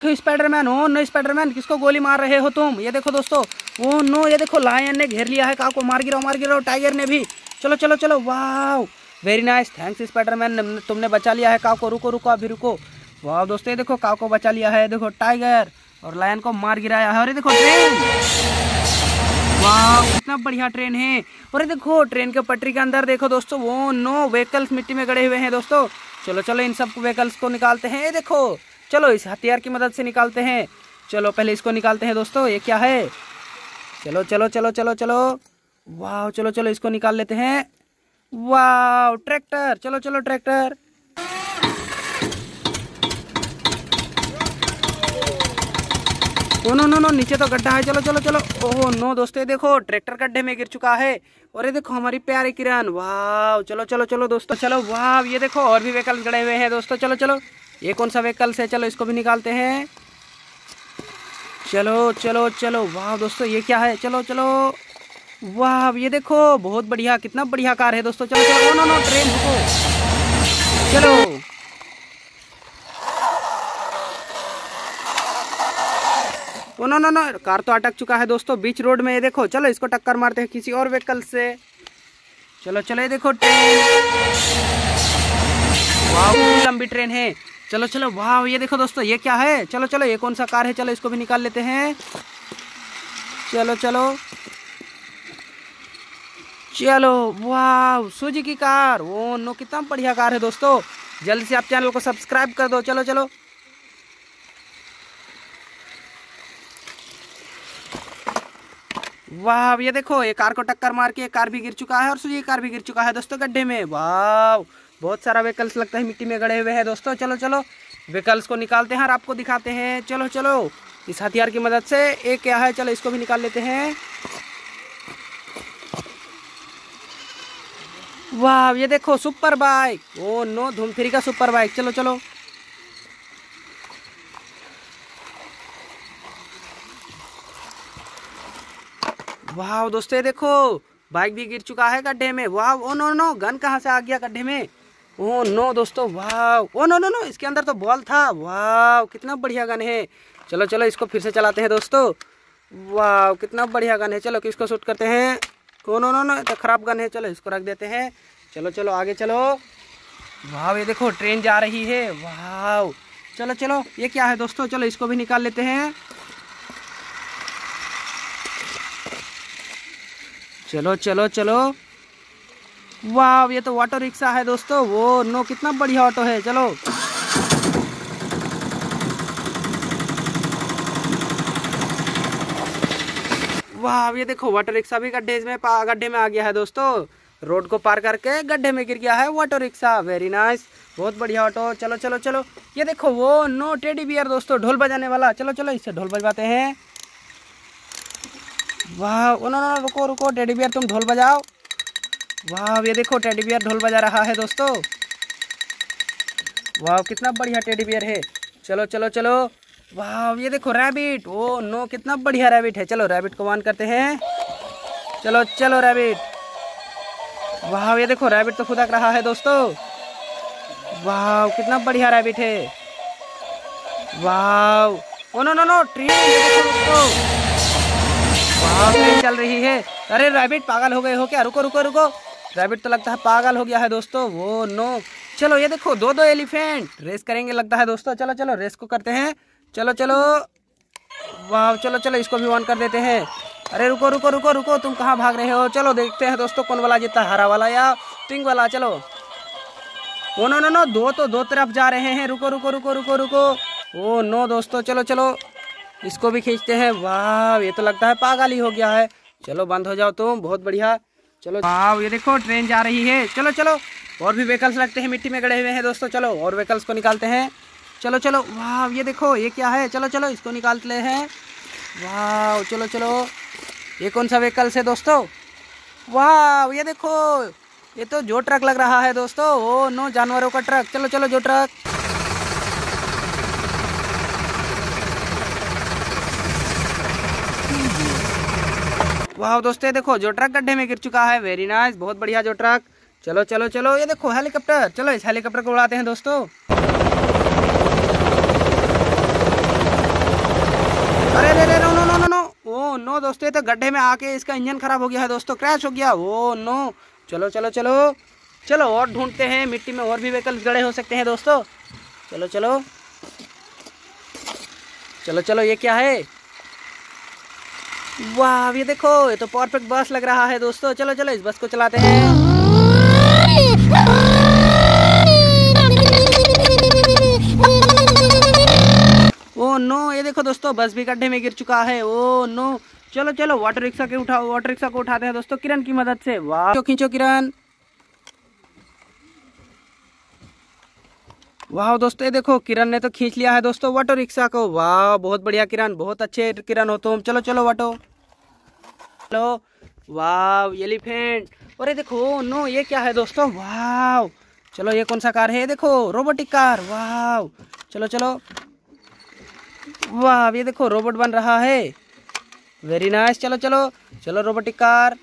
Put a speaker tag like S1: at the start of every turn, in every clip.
S1: Spiderman, oh no Spiderman, किसको गोली मार रहे हो तुम? ये देखो दोस्तों, ओ नो, ये देखो लायन ने घेर लिया है काऊ को, मार गिराओ टाइगर ने भी। चलो चलो चलो, वाह वेरी नाइस, थैंक्स स्पाइडरमैन, तुमने बचा लिया है काऊ को। रुको रुको अभी रुको। वाह दोस्तों, ये देखो काऊ को बचा लिया है, देखो टाइगर और लायन को मार गिराया है। और ये देखो ट्रेन, वाह कितना बढ़िया ट्रेन है। और ये देखो ट्रेन के पटरी के अंदर देखो दोस्तों, वो नो व्हीकल्स मिट्टी में गड़े हुए हैं दोस्तों। चलो चलो इन सब व्हीकल्स को निकालते हैं। ये देखो, चलो इस हथियार की मदद से निकालते हैं। चलो पहले इसको निकालते हैं दोस्तों, ये क्या है? चलो चलो चलो चलो चलो, वाह चलो चलो इसको निकाल लेते हैं। वाह ट्रैक्टर, चलो चलो tractor. Oh no no no, नीचे तो गड्ढा है, चलो चलो चलो। ओह नो दोस्तों, ये देखो ट्रैक्टर गड्ढे में गिर चुका है। और ये देखो हमारी प्यारी किरण, वाह चलो चलो चलो दोस्तों, चलो वाह ये देखो और भी व्हीकल गड़े हुए हैं दोस्तों। चलो चलो, ये कौन सा व्हीकल है? चलो इसको भी निकालते हैं। चलो चलो चलो, वाह दोस्तों ये क्या है? चलो चलो, वाह ये देखो बहुत बढ़िया, कितना बढ़िया कार है दोस्तों। चलो चलो, ओ नो नो ट्रेन रुको, चलो oh no no no, car तो अटक चुका है दोस्तों बीच रोड में। ये देखो, चलो इसको टक्कर मारते हैं किसी और व्हीकल से। चलो चलो, ये देखो ट्रेन, वाह कितनी लंबी ट्रेन है। चलो चलो, वाह ये देखो दोस्तों, ये क्या है? चलो चलो, ये कौन सा कार है? चलो इसको भी निकाल लेते हैं। चलो चलो चलो, वाह सुजुकी कार, ओ नो कितना बढ़िया कार है दोस्तों। जल्दी से आप चैनल को सब्सक्राइब कर दो। चलो चलो, वाह ये देखो, ये कार को टक्कर मार के कार भी गिर चुका है और सुजुकी कार भी गिर चुका है दोस्तों गड्ढे में। वाह बहुत सारा व्हीकल्स लगता है मिट्टी में गड़े हुए हैं दोस्तों। चलो चलो व्हीकल्स को निकालते हैं और आपको दिखाते हैं। चलो चलो, इस हथियार की मदद से। एक क्या है? चलो इसको भी निकाल लेते हैं। वाह ये देखो सुपर बाइक, ओ नो धूम 3 का सुपर बाइक। चलो चलो, वाह दोस्तों ये देखो बाइक भी गिर चुका है गड्ढे में। वाह ओ नो नो, गन कहाँ से आ गया गड्ढे में? ओ नो दोस्तों, वाह ओ नो नो नो, इसके अंदर तो बॉल था। वाह कितना बढ़िया गन है। चलो चलो इसको फिर से चलाते हैं दोस्तों। वाह कितना बढ़िया गन है। चलो किसको शूट करते हैं? ओ नो नो नो, तो खराब गन है, चलो इसको रख देते हैं। चलो चलो आगे चलो। वाह ये देखो ट्रेन जा रही है। वाह चलो चलो, ये क्या है दोस्तों? चलो इसको भी निकाल लेते हैं। चलो चलो चलो, वाह ये तो ऑटो रिक्शा है दोस्तों। वो नो कितना बढ़िया ऑटो है। चलो वाह ये देखो ऑटो रिक्शा भी गड्ढे में आ गया है दोस्तों। रोड को पार करके गड्ढे में गिर गया है ऑटो रिक्शा। वेरी नाइस, बहुत बढ़िया ऑटो। चलो चलो चलो, ये देखो वो नो टेडी बियर दोस्तों, ढोल बजाने वाला। चलो चलो इससे ढोल बजवाते हैं। वाह ओ नो नो, रुको रुको टेडी बियर तुम ढोल बजाओ। वाह ये देखो टेडी बियर ढोल बजा रहा है दोस्तों। वाह कितना बढ़िया टेडी बियर है। चलो चलो चलो, वाह ये देखो रैबिट, ओ नो कितना बढ़िया रैबिट है। चलो रैबिट को ऑन करते हैं। चलो चलो रैबिट, वाह ये देखो रैबिट तो खुदक रहा है दोस्तों। वाह कितना बढ़िया रैबिट है। वाह oh no no no, train देखो दोस्तों, वाह ट्रेन चल रही है। अरे रैबिट पागल हो गए हो क्या? रुको रुको रुको, रैबिट तो लगता है पागल हो गया है दोस्तों। वो नो, चलो ये देखो दो दो एलिफेंट रेस करेंगे लगता है दोस्तों। चलो चलो रेस को करते हैं। चलो चलो, वाह चलो चलो इसको भी ऑन कर देते हैं। अरे रुको रुको रुको रुको, तुम कहाँ भाग रहे हो? चलो देखते हैं दोस्तों कौन वाला जीतता, हरा वाला या पिंक वाला। चलो ओ नो नो नो, दो तरफ जा रहे हैं। रुको रुको रुको रुको रुको, ओ नो दोस्तों, चलो चलो इसको भी खींचते हैं। वाह ये तो लगता है पागल ही हो गया है। चलो बंद हो जाओ तुम, बहुत बढ़िया। चलो वाह ये देखो ट्रेन जा रही है। चलो चलो, और भी व्हीकल्स लगते हैं मिट्टी में गड़े हुए हैं दोस्तों। चलो और व्हीकल्स को निकालते हैं। चलो चलो, वाह ये देखो ये क्या है? चलो चलो इसको निकालते हैं। वाह चलो चलो, ये कौन सा व्हीकल्स है दोस्तों? वाह ये देखो, ये तो जो ट्रक लग रहा है दोस्तों। ओ नो, जानवरों का ट्रक। चलो चलो जो ट्रक, वाह दोस्तों ये देखो जो ट्रक गड्ढे में गिर चुका है। वेरी नाइस, बहुत बढ़िया जो ट्रक। चलो चलो चलो, ये देखो हेलीकॉप्टर। चलो इस हेलीकॉप्टर को उड़ाते हैं दोस्तों। ओ नो दोस्तों, ये तो गड्ढे में आके इसका इंजन खराब हो गया है दोस्तों, क्रैश हो गया। ओ नो, चलो चलो चलो चलो और ढूंढते हैं, मिट्टी में और भी व्हीकल्स गड़े हो सकते हैं दोस्तों। चलो चलो चलो चलो, ये क्या है? वाह, ये देखो, ये तो परफेक्ट बस लग रहा है दोस्तों। चलो चलो, इस बस को चलाते हैं। ओ नो, ये देखो दोस्तों, बस भी गड्ढे में गिर चुका है। ओ नो, चलो चलो वाटर रिक्शा को उठाते हैं दोस्तों किरण की मदद से। वाह, खींचो किरण। वाह दोस्तों, ये देखो किरण ने तो खींच लिया है दोस्तों वाटर रिक्शा को। वाह, बहुत बढ़िया किरण, बहुत अच्छे किरण हो तुम। चलो चलो वाटो, चलो। वाह, एलिफेंट। और ये देखो नो, ये क्या है दोस्तों? वाह, चलो ये कौन सा कार है? देखो, रोबोटिक कार। वाह, चलो चलो। वाह, ये देखो रोबोट बन रहा है, वेरी नाइस। चलो चलो चलो, रोबोटिक कार।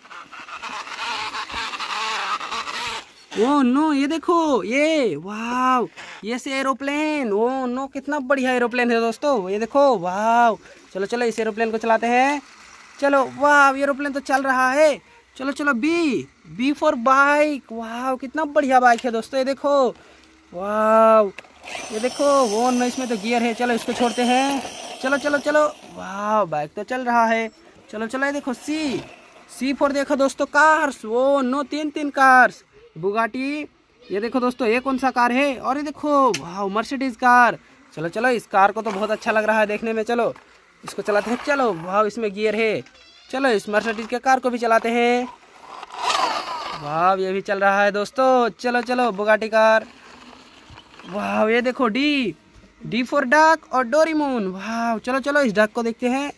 S1: ओ नो, ये देखो ये, वाह, ये से एरोप्लेन। ओ नो, कितना बढ़िया एरोप्लेन है दोस्तों, ये देखो। वाह, चलो चलो, इस एरोप्लेन को चलाते हैं। चलो, वाह, एरोप्लेन तो चल रहा है। चलो चलो, बी फॉर बाइक। वाह, कितना बढ़िया बाइक है दोस्तों, ये देखो। वाह, ये देखो, वो नो, इसमें तो गियर है। चलो इसको छोड़ते हैं। चलो चलो चलो, वाह, बाइक तो चल रहा है। चलो चलो, ये देखो, सी फॉर, देखो दोस्तों, कार्स। वो नो, तीन कार्स, बुगाटी। ये देखो दोस्तों, ये कौन सा कार है? और ये देखो, वाह, मर्सिडीज कार। चलो चलो, इस कार को तो बहुत अच्छा लग रहा है देखने में। चलो इसको चलाते हैं। चलो, वाह, इसमें गियर है। चलो इस मर्सिडीज के कार को भी चलाते हैं। वाह, ये भी चल रहा है दोस्तों। चलो चलो, बुगाटी कार। वाह, ये देखो, डी फॉर डक और डोरेमोन। वाह, चलो चलो, इस डक को देखते हैं।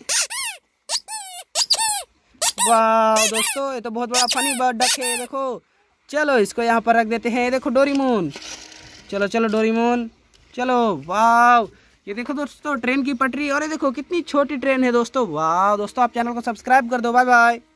S1: वाह दोस्तों, ये तो बहुत बड़ा फनी बर्ड डक है, देखो। चलो इसको यहाँ पर रख देते हैं। ये देखो डोरेमोन। चलो चलो डोरेमोन, चलो। वाह, ये देखो दोस्तों, ट्रेन की पटरी। और ये देखो कितनी छोटी ट्रेन है दोस्तों। वाह दोस्तों, आप चैनल को सब्सक्राइब कर दो। Bye bye.